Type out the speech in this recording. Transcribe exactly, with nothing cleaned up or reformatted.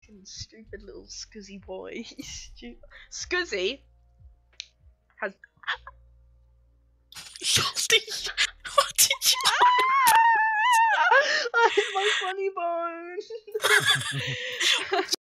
Fucking stupid little scuzzy boy. Stu Scuzzy has. Salty. What did you? I hit my funny bone.